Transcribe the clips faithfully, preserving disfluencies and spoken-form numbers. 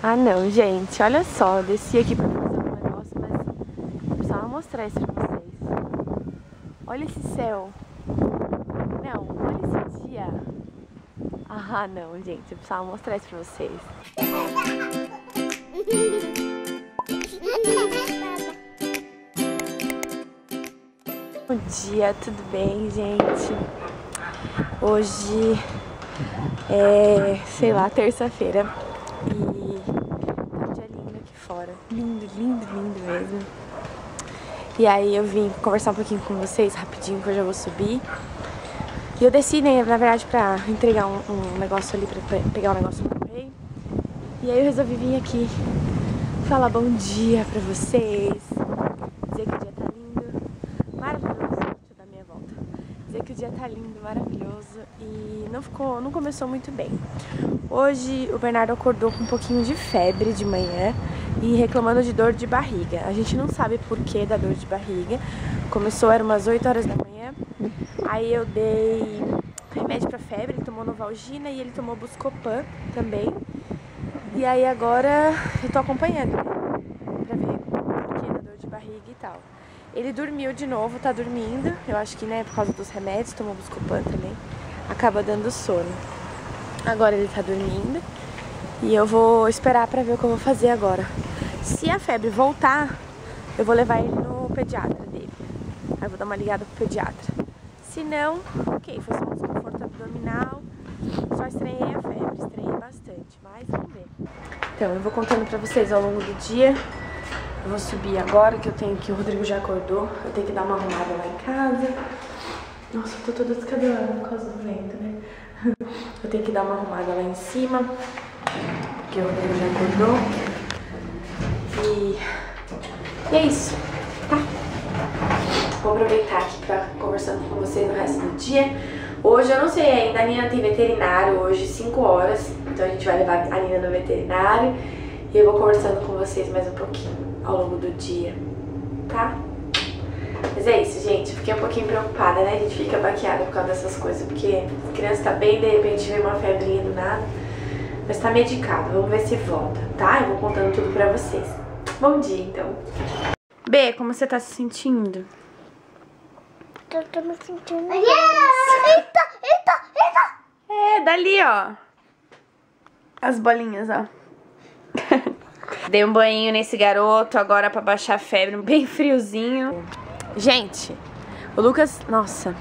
Ah não, gente, olha só, eu desci aqui pra fazer um negócio, mas eu precisava mostrar isso pra vocês. Olha esse céu. Não, olha esse dia. Ah não, gente, eu precisava mostrar isso pra vocês. Bom dia, tudo bem, gente? Hoje é, sei lá, terça-feira e tá um dia lindo aqui fora. Lindo, lindo, lindo mesmo. E aí eu vim conversar um pouquinho com vocês rapidinho, que eu já vou subir. E eu desci, né, na verdade, pra entregar um, um negócio ali, pra pegar um negócio no correio. E aí eu resolvi vir aqui falar bom dia pra vocês, dizer que o dia tá lindo, maravilhoso. Deixa eu dar minha volta. Dizer que o dia tá lindo, maravilhoso e não ficou, não começou muito bem. Hoje o Bernardo acordou com um pouquinho de febre de manhã e reclamando de dor de barriga. A gente não sabe por que da dor de barriga. Começou, era umas oito horas da manhã. Aí eu dei remédio pra febre, ele tomou Novalgina e ele tomou Buscopan também. E aí agora eu tô acompanhando, né, pra ver por que da dor de barriga e tal. Ele dormiu de novo, tá dormindo. Eu acho que, né, por causa dos remédios, tomou Buscopan também. Acaba dando sono. Agora ele tá dormindo. E eu vou esperar pra ver o que eu vou fazer agora. Se a febre voltar, eu vou levar ele no pediatra dele. Aí eu vou dar uma ligada pro pediatra. Se não, ok, foi só um desconforto abdominal. Só estranhei a febre, estranhei bastante. Mas vamos ver. Então, eu vou contando pra vocês ao longo do dia. Eu vou subir agora, que eu tenho que... O Rodrigo já acordou. Eu tenho que dar uma arrumada lá em casa. Nossa, eu tô toda descabelada por causa do vento, né? Eu tenho que dar uma arrumada lá em cima, porque o Rodrigo já acordou. E... e é isso, tá? Vou aproveitar aqui pra conversando com vocês no resto do dia. Hoje eu não sei ainda, a Nina tem veterinário hoje, cinco horas. Então a gente vai levar a Nina no veterinário. E eu vou conversando com vocês mais um pouquinho ao longo do dia, tá? Mas é isso, gente. Eu fiquei um pouquinho preocupada, né? A gente fica baqueada por causa dessas coisas, porque a criança tá bem, de repente vem uma febrinha do nada. Mas tá medicado, vamos ver se volta, tá? Eu vou contando tudo pra vocês. Bom dia, então. B, como você tá se sentindo? Eu tô me sentindo... Eita, eita, eita! É, dali, ó. As bolinhas, ó. Dei um banho nesse garoto agora pra baixar a febre, bem friozinho. Gente, o Lucas... Nossa.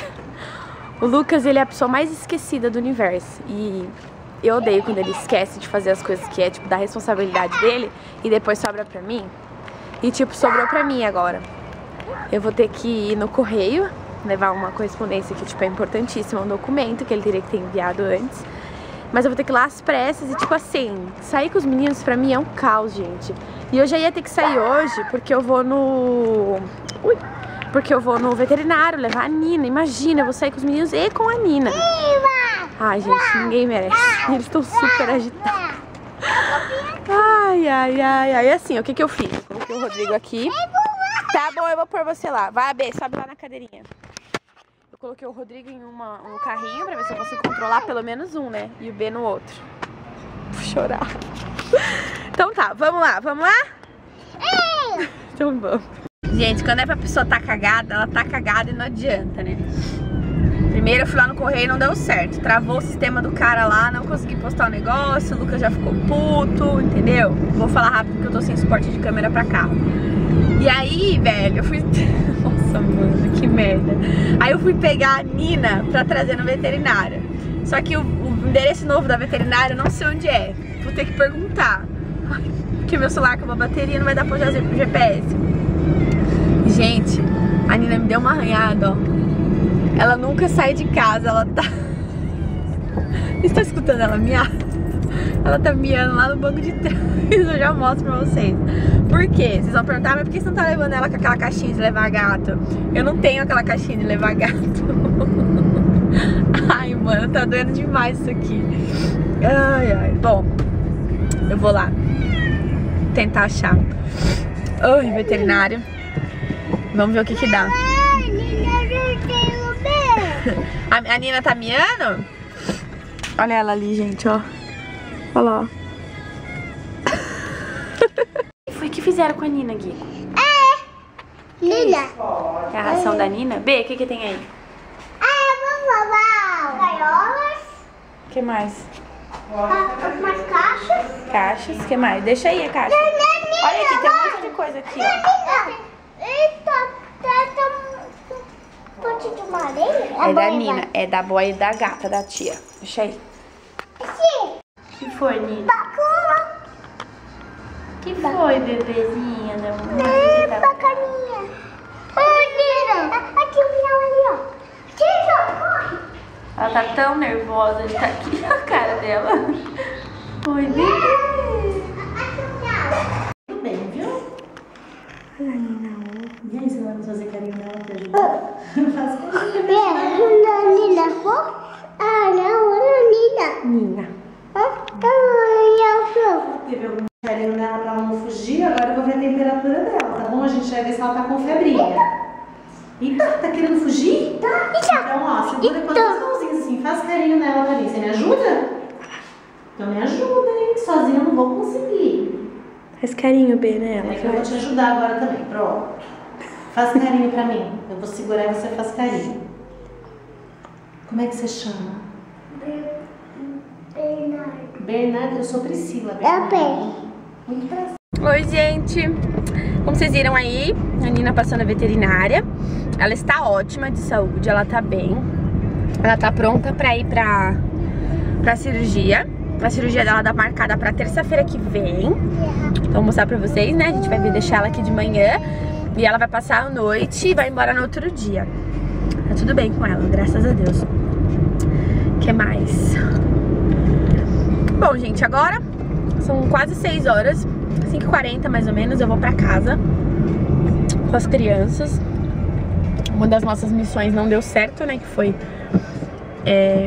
O Lucas, ele é a pessoa mais esquecida do universo. E eu odeio quando ele esquece de fazer as coisas que é, tipo, da responsabilidade dele e depois sobra pra mim. E, tipo, sobrou pra mim agora. Eu vou ter que ir no correio, levar uma correspondência que, tipo, é importantíssima, um documento que ele teria que ter enviado antes. Mas eu vou ter que ir lá às pressas e, tipo assim, sair com os meninos pra mim é um caos, gente. E eu já ia ter que sair hoje porque eu vou no... Ui! Porque eu vou no veterinário levar a Nina. Imagina, eu vou sair com os meninos e com a Nina. Ai, gente, ninguém merece. Eles estão super agitados. Ai, ai, ai, ai. E assim, o que que eu fiz? Eu coloquei o Rodrigo aqui. Tá bom, eu vou pôr você lá. Vai, B, sobe lá na cadeirinha. Eu coloquei o Rodrigo em uma, um carrinho pra ver se eu consigo controlar pelo menos um, né? E o B no outro. Vou chorar. Então tá, vamos lá, vamos lá? Então vamos. Gente, quando é pra pessoa tá cagada, ela tá cagada e não adianta, né? Primeiro eu fui lá no correio e não deu certo. Travou o sistema do cara lá, não consegui postar o negócio, o Lucas já ficou puto, entendeu? Vou falar rápido porque eu tô sem suporte de câmera pra carro. E aí, velho, eu fui... Nossa, mano, que merda. Aí eu fui pegar a Nina pra trazer no veterinário. Só que o, o endereço novo da veterinária eu não sei onde é. Vou ter que perguntar. Ai, porque meu celular com a bateria não vai dar pra usar o G P S. Gente, a Nina me deu uma arranhada, ó. Ela nunca sai de casa, ela tá... Você tá escutando ela miar? Ela tá miando lá no banco de trás. Eu já mostro pra vocês. Por quê? Vocês vão perguntar, mas por que você não tá levando ela com aquela caixinha de levar gato? Eu não tenho aquela caixinha de levar gato. Ai, mano, tá doendo demais isso aqui. Ai, ai. Bom, eu vou lá tentar achar. Ai, veterinário. Vamos ver o que que dá. A, a Nina tá miando? Olha ela ali, gente, ó. Olha lá, ó. fizeram com a Nina, Gui? É. Nina. É a ração é. da Nina? B, o que que tem aí? Ah, vamos lavar. Gaiolas. O que mais? Umas caixas. Caixas, o que mais? Deixa aí a caixa. Olha aqui, tem um monte de coisa aqui, ó. Eita, tá um pote de uma areia. É da Nina, é da boia e da gata, da tia. Deixa aí. Sim. O que foi, Nina? Bacana. O que foi, bebezinha da mamãe? É, bacaninha. Oi, Nina. Aqui o miau ali, ó. Tira, corre. Ela tá tão nervosa de estar aqui a cara dela. Oi, bebê. Tudo bem, viu? Olha a Nina. E aí, você vai fazer carinho nela pra ajudar? Faz carinho. É, Nina. Ah, não, olha Nina. Nina. Teve algum carinho nela pra ela não fugir, agora eu vou ver a temperatura dela, tá bom? A gente vai ver se ela tá com febrinha. Eita, tá querendo fugir? Tá. Então, ó, segura com as duas mãozinhas assim, faz carinho nela pra mim. Você me ajuda? Então me ajuda, hein? Sozinha eu não vou conseguir. Faz carinho, B, nela. É que eu vou te ajudar agora também, pronto. Faz carinho pra mim. Eu vou segurar e você faz carinho. Como é que você chama? Bernardo. Bernardo, eu sou Priscila. Eu bem. Muito prazer. Oi, gente. Como vocês viram aí, a Nina passou na veterinária. Ela está ótima de saúde, ela tá bem. Ela tá pronta pra ir pra, pra cirurgia. A cirurgia dela tá marcada pra terça-feira que vem. Então vou mostrar pra vocês, né? A gente vai vir deixar ela aqui de manhã. E ela vai passar a noite e vai embora no outro dia. Tá tudo bem com ela, graças a Deus. O que mais? Bom, gente, agora são quase seis horas, cinco e quarenta mais ou menos, eu vou pra casa com as crianças. Uma das nossas missões não deu certo, né, que foi... É...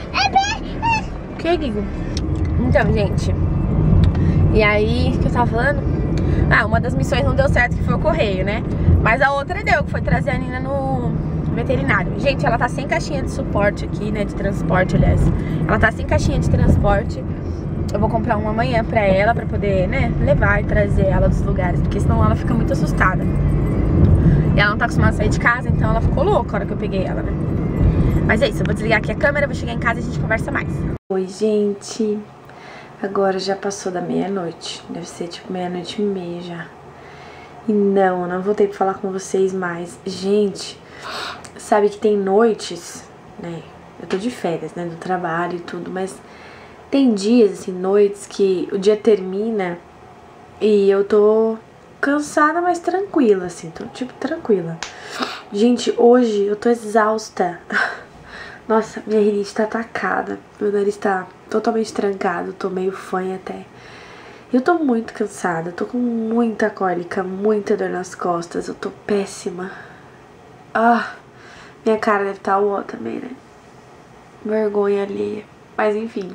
O que, Guigo? Então, gente, e aí, o que eu tava falando? Ah, uma das missões não deu certo, que foi o correio, né? Mas a outra deu, que foi trazer a Nina no veterinário. Gente, ela tá sem caixinha de suporte aqui, né, de transporte, aliás. Ela tá sem caixinha de transporte. Eu vou comprar uma amanhã pra ela, pra poder, né, levar e trazer ela dos lugares, porque senão ela fica muito assustada. E ela não tá acostumada a sair de casa, então ela ficou louca a hora que eu peguei ela, né? Mas é isso, eu vou desligar aqui a câmera, vou chegar em casa e a gente conversa mais. Oi, gente. Agora já passou da meia-noite. Deve ser tipo meia-noite e meia já. E não, não voltei pra falar com vocês mais. Gente, sabe que tem noites, né? Eu tô de férias, né, do trabalho e tudo, mas tem dias, assim, noites que o dia termina e eu tô cansada, mas tranquila, assim, tô tipo tranquila. Gente, hoje eu tô exausta. Nossa, minha rinite tá atacada, meu nariz tá totalmente trancado, tô meio fanha até. Eu tô muito cansada, tô com muita cólica, muita dor nas costas, eu tô péssima. Ah, minha cara deve estar ó também, né? Vergonha alheia. Mas enfim,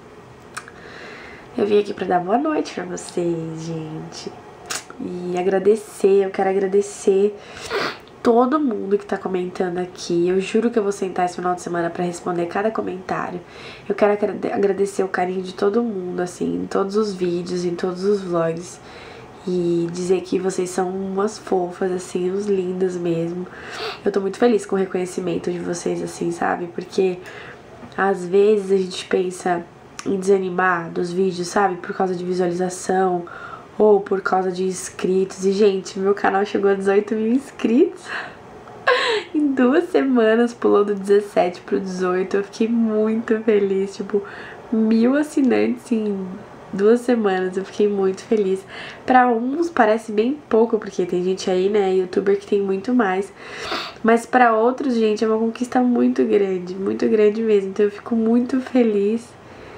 eu vim aqui pra dar boa noite pra vocês, gente. E agradecer, eu quero agradecer todo mundo que tá comentando aqui. Eu juro que eu vou sentar esse final de semana pra responder cada comentário. Eu quero agradecer o carinho de todo mundo, assim, em todos os vídeos, em todos os vlogs. E dizer que vocês são umas fofas, assim, uns lindas mesmo. Eu tô muito feliz com o reconhecimento de vocês, assim, sabe? Porque às vezes a gente pensa em desanimar dos vídeos, sabe? Por causa de visualização ou por causa de inscritos. E, gente, meu canal chegou a dezoito mil inscritos. Em duas semanas pulou do dezessete pro dezoito. Eu fiquei muito feliz. Tipo, mil assinantes em duas semanas. Eu fiquei muito feliz. Pra uns parece bem pouco, porque tem gente aí, né, youtuber que tem muito mais. Mas pra outros, gente, é uma conquista muito grande. Muito grande mesmo. Então eu fico muito feliz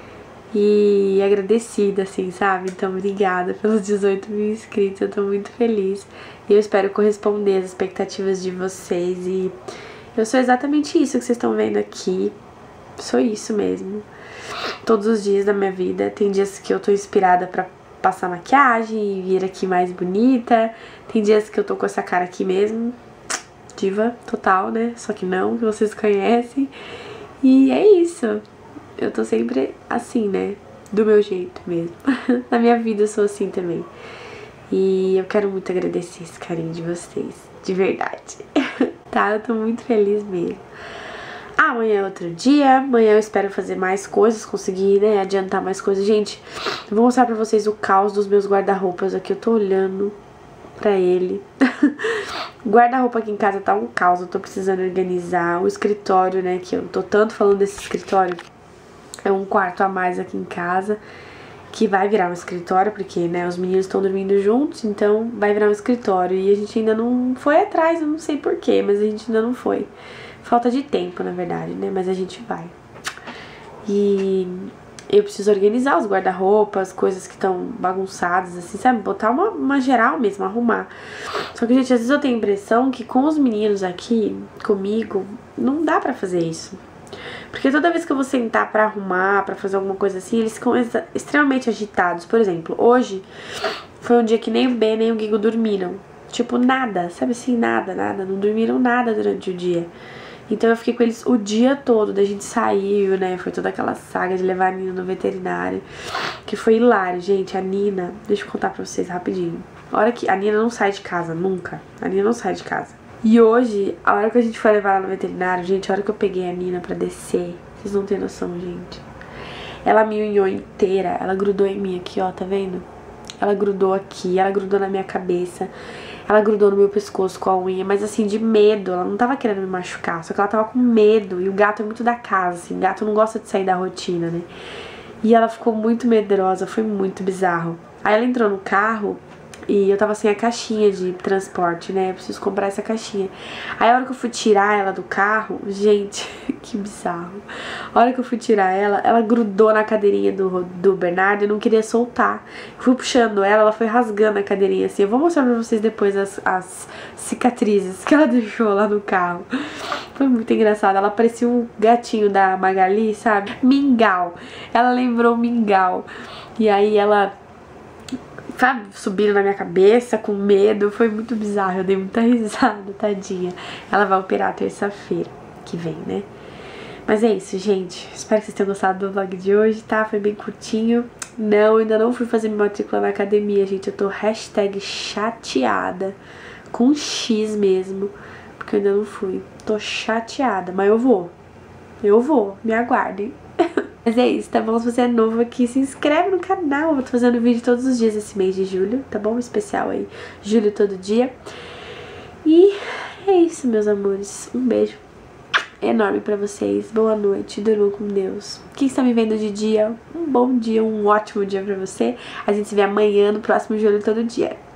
e agradecida, assim, sabe? Então, obrigada pelos dezoito mil inscritos, eu tô muito feliz. E eu espero corresponder às expectativas de vocês. E eu sou exatamente isso que vocês estão vendo aqui. Sou isso mesmo. Todos os dias da minha vida. Tem dias que eu tô inspirada pra passar maquiagem e vir aqui mais bonita. Tem dias que eu tô com essa cara aqui mesmo. Diva total, né? Só que não, que vocês conhecem. E é isso. Eu tô sempre assim, né? Do meu jeito mesmo. Na minha vida eu sou assim também. E eu quero muito agradecer esse carinho de vocês, de verdade. Tá? Eu tô muito feliz mesmo. Amanhã é outro dia, amanhã eu espero fazer mais coisas, conseguir, né, adiantar mais coisas. Gente, eu vou mostrar pra vocês o caos dos meus guarda-roupas aqui, eu tô olhando pra ele. Guarda-roupa aqui em casa tá um caos, eu tô precisando organizar. O escritório, né, que eu tô tanto falando desse escritório, é um quarto a mais aqui em casa, que vai virar um escritório, porque, né, os meninos estão dormindo juntos, então vai virar um escritório. E a gente ainda não foi atrás, eu não sei porquê, mas a gente ainda não foi. Falta de tempo, na verdade, né? Mas a gente vai. E eu preciso organizar os guarda-roupas, coisas que estão bagunçadas, assim, sabe? Botar uma, uma geral mesmo, arrumar. Só que, gente, às vezes eu tenho a impressão que com os meninos aqui, comigo, não dá pra fazer isso. Porque toda vez que eu vou sentar pra arrumar, pra fazer alguma coisa assim, eles ficam extremamente agitados. Por exemplo, hoje foi um dia que nem o Ben nem o Guigo dormiram. Tipo, nada, sabe assim, nada, nada. Não dormiram nada durante o dia. Então eu fiquei com eles o dia todo, daí a gente saiu, né, foi toda aquela saga de levar a Nina no veterinário, que foi hilário, gente. A Nina, deixa eu contar pra vocês rapidinho. A hora que a Nina não sai de casa, nunca, a Nina não sai de casa. E hoje, a hora que a gente foi levar ela no veterinário, gente, a hora que eu peguei a Nina pra descer, vocês não tem noção, gente. Ela me unhou inteira, ela grudou em mim aqui, ó, tá vendo? Ela grudou aqui, ela grudou na minha cabeça. Ela grudou no meu pescoço com a unha, mas assim, de medo. Ela não tava querendo me machucar, só que ela tava com medo. E o gato é muito da casa, assim, o gato não gosta de sair da rotina, né? E ela ficou muito medrosa, foi muito bizarro. Aí ela entrou no carro e eu tava sem a caixinha de transporte, né? Eu preciso comprar essa caixinha. Aí a hora que eu fui tirar ela do carro, gente, que bizarro. A hora que eu fui tirar ela, ela grudou na cadeirinha do, do Bernardo e não queria soltar. Fui puxando ela, ela foi rasgando a cadeirinha assim. Eu vou mostrar pra vocês depois as, as cicatrizes que ela deixou lá no carro. Foi muito engraçado. Ela parecia um gatinho da Magali, sabe? Mingau. Ela lembrou Mingau. E aí ela... sabe, subindo na minha cabeça, com medo, foi muito bizarro, eu dei muita risada, tadinha. Ela vai operar terça-feira que vem, né? Mas é isso, gente, espero que vocês tenham gostado do vlog de hoje, tá? Foi bem curtinho. Não, ainda não fui fazer minha matrícula na academia, gente, eu tô hashtag chateada, com X mesmo, porque eu ainda não fui. Tô chateada, mas eu vou, eu vou, me aguardem. Mas é isso, tá bom? Se você é novo aqui, se inscreve no canal. Eu tô fazendo vídeo todos os dias esse mês de julho, tá bom? Especial aí, julho todo dia. E é isso, meus amores. Um beijo enorme pra vocês. Boa noite, durmam com Deus. Quem está me vendo de dia, um bom dia, um ótimo dia pra você. A gente se vê amanhã no próximo Julho todo dia.